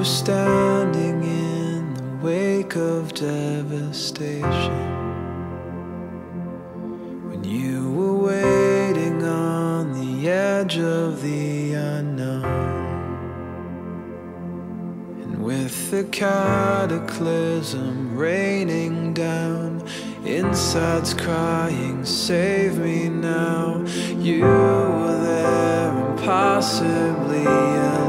standing in the wake of devastation, when you were waiting on the edge of the unknown. And with the cataclysm raining down, insides crying, save me now, you were there impossibly alone.